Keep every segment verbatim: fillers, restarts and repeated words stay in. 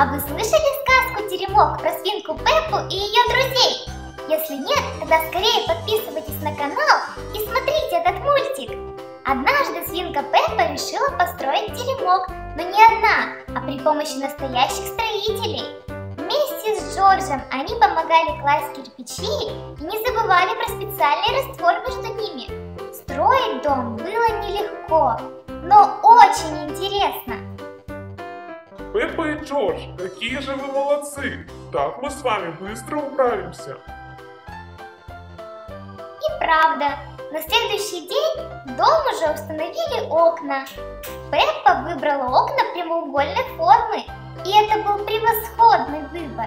А вы слышали сказку «Теремок» про свинку Пеппу и ее друзей? Если нет, тогда скорее подписывайтесь на канал и смотрите этот мультик. Однажды свинка Пеппа решила построить теремок, но не одна, а при помощи настоящих строителей. Вместе с Джорджем они помогали класть кирпичи и не забывали про специальный раствор между ними. Строить дом было нелегко, но очень интересно. Пеппа и Джордж, какие же вы молодцы! Так мы с вами быстро управимся. И правда, на следующий день в дом уже установили окна. Пеппа выбрала окна прямоугольной формы, и это был превосходный выбор.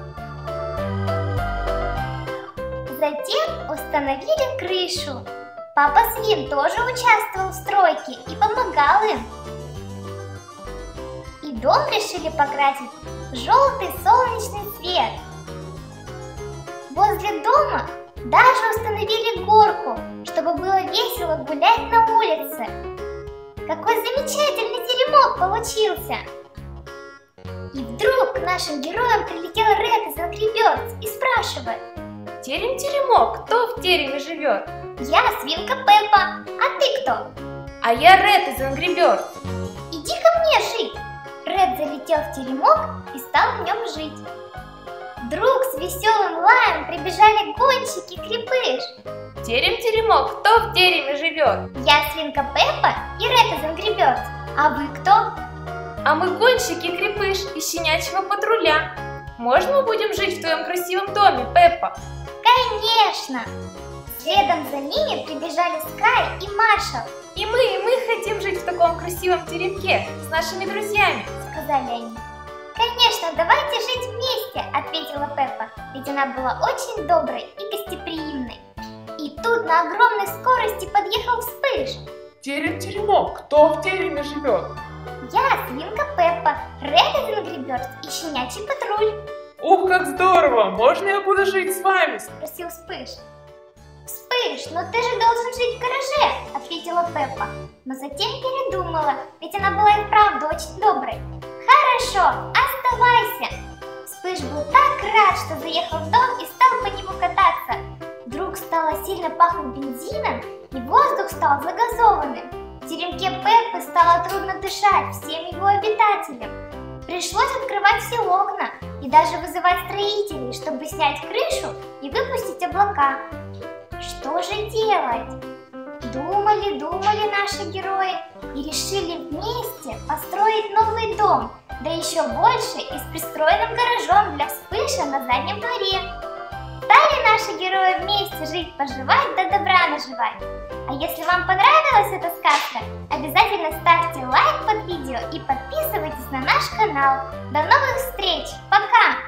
Затем установили крышу. Папа Свин тоже участвовал в стройке и помогал им. И дом решили покрасить в желтый солнечный цвет. Возле дома даже установили горку, чтобы было весело гулять на улице. Какой замечательный теремок получился! И вдруг к нашим героям прилетел Ред из Angry Birds и спрашивает: Терем-теремок, кто в тереме живет? Я свинка Пеппа, а ты кто? А я Ред из Angry Birds. Иди ко мне жить! Ред залетел в теремок и стал в нем жить. Вдруг с веселым лаем прибежали гонщики и Крепыш. Терем-теремок, кто в тереме живет? Я свинка Пеппа и Ред из Angry Birds. А вы кто? А мы гонщики и Крепыш из щенячьего патруля. Можно мы будем жить в твоем красивом доме, Пеппа? Конечно! Следом за ними прибежали Скай и Маршал. И мы, и мы хотим жить в таком красивом теремке с нашими друзьями, сказали они. Конечно, давайте жить вместе, ответила Пеппа, ведь она была очень доброй и гостеприимной. И тут на огромной скорости подъехал Вспыш. Терем-теремок, кто в тереме живет? Я свинка Пеппа, Ред из Angry Birds и щенячий патруль. Ух, как здорово! Можно я буду жить с вами? Спросил Вспыш. Вспыш, но ты же должен жить в гараже, ответила Пеппа. Но затем передумала, ведь она была и правда очень доброй. Хорошо, оставайся. Вспыш был так рад, что заехал в дом и стал по нему кататься. Вдруг стало сильно пахнуть бензином, и воздух стал загазованным. В теремке Пеппы стало трудно дышать всем его обитателям. Пришлось открывать все окна и даже вызывать строителей, чтобы снять крышу и выпустить облака. Что же делать? Думали, думали наши герои и решили вместе построить новый дом, да еще больше и с пристроенным гаражом для Вспыша на заднем дворе. Стали наши герои вместе жить-поживать, да добра наживать. А если вам понравилась эта сказка, обязательно ставьте лайк под видео и подписывайтесь на наш канал. До новых встреч! Пока!